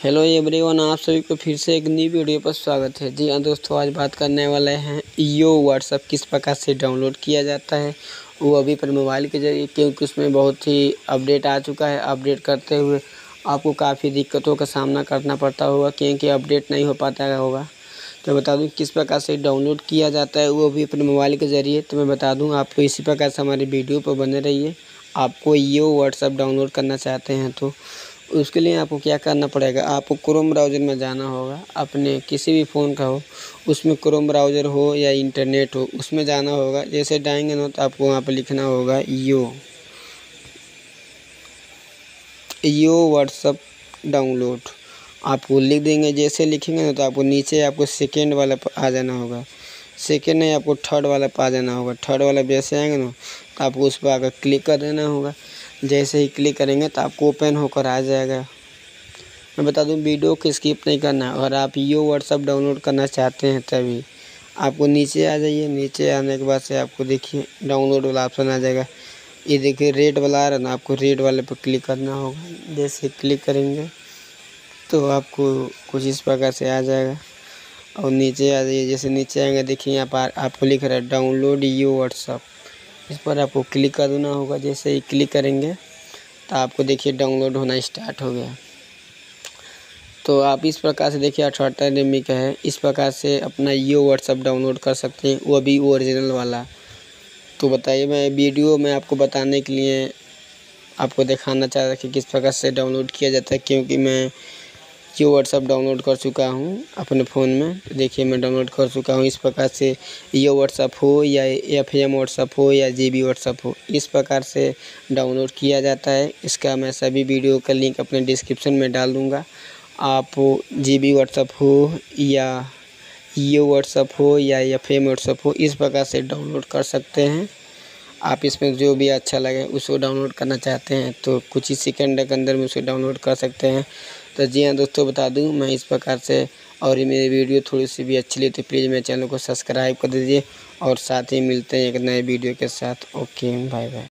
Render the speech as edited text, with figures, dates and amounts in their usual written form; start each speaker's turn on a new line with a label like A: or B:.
A: Hello everyone, आप सभी को फिर से एक नई वीडियो पर स्वागत है। जी हाँ दोस्तों, आज बात करने वाले हैं ईओ व्हाट्सएप किस प्रकार से डाउनलोड किया जाता है, वो अभी पर मोबाइल के ज़रिए, क्योंकि उसमें बहुत ही अपडेट आ चुका है। अपडेट करते हुए आपको काफ़ी दिक्कतों का सामना करना पड़ता होगा, क्योंकि अपडेट नहीं हो पाता होगा। तो बता दूँ किस प्रकार से डाउनलोड किया जाता है, वो भी अपने मोबाइल के ज़रिए। तो मैं बता दूँ आपको, इसी प्रकार से हमारी वीडियो पर बने रहिए। आपको ईओ व्हाट्सएप डाउनलोड करना चाहते हैं तो उसके लिए आपको क्या करना पड़ेगा, आपको क्रोम ब्राउज़र में जाना होगा। अपने किसी भी फ़ोन का हो, उसमें क्रोम ब्राउज़र हो या इंटरनेट हो, उसमें जाना होगा। जैसे जाएंगे ना तो आपको वहाँ पर लिखना होगा ईओ व्हाट्सएप डाउनलोड। आपको लिख देंगे। जैसे लिखेंगे ना तो आपको नीचे आपको सेकेंड वाला पर आ जाना होगा। सेकेंड नहीं, आपको थर्ड वाला पर आ जाना होगा। थर्ड वाला जैसे आएंगे ना तो आपको उस पर आकर क्लिक कर देना होगा। जैसे ही क्लिक करेंगे तो आपको ओपन होकर आ जाएगा। मैं बता दूं, वीडियो को स्किप नहीं करना। अगर आप ईओ व्हाट्सएप डाउनलोड करना चाहते हैं तभी आपको नीचे आ जाइए। नीचे आने के बाद से आपको देखिए डाउनलोड वाला ऑप्शन आ जाएगा। ये देखिए रेड वाला आ रहा है ना, आपको रेड वाले पर क्लिक करना होगा। जैसे क्लिक करेंगे तो आपको कुछ इस प्रकार से आ जाएगा और नीचे आ जाइए। जैसे नीचे आएंगे देखिए यहाँ पर आपको लिख रहा है डाउनलोड ईओ व्हाट्सएप। इस पर आपको क्लिक कर देना होगा। जैसे ही क्लिक करेंगे तो आपको देखिए डाउनलोड होना स्टार्ट हो गया। तो आप इस प्रकार से देखिए 78 MB का है। इस प्रकार से अपना ईओ व्हाट्सएप डाउनलोड कर सकते हैं, वो भी ओरिजिनल वाला। तो बताइए, मैं वीडियो में आपको बताने के लिए आपको दिखाना चाह रहा कि किस प्रकार से डाउनलोड किया जाता है, क्योंकि मैं ईओ व्हाट्सएप डाउनलोड कर चुका हूँ अपने फ़ोन में। देखिए मैं डाउनलोड कर चुका हूँ। इस प्रकार से ईओ व्हाट्सएप हो या एफएम व्हाट्सएप हो या जीबी व्हाट्सएप हो, इस प्रकार से डाउनलोड किया जाता है। इसका मैं सभी वीडियो का लिंक अपने डिस्क्रिप्शन में डाल दूँगा। आप जीबी व्हाट्सएप हो या ईओ व्हाट्सएप हो या एफएम व्हाट्सएप हो, इस प्रकार से डाउनलोड कर सकते हैं। आप इसमें जो भी अच्छा लगे उसको डाउनलोड करना चाहते हैं तो कुछ ही सेकंड के अंदर में उसे डाउनलोड कर सकते हैं। तो जी हाँ दोस्तों, बता दूं मैं इस प्रकार से। और ये मेरी वीडियो थोड़ी सी भी अच्छी लगी तो प्लीज़ मेरे चैनल को सब्सक्राइब कर दीजिए और साथ ही मिलते हैं एक नए वीडियो के साथ। Okay, bye bye.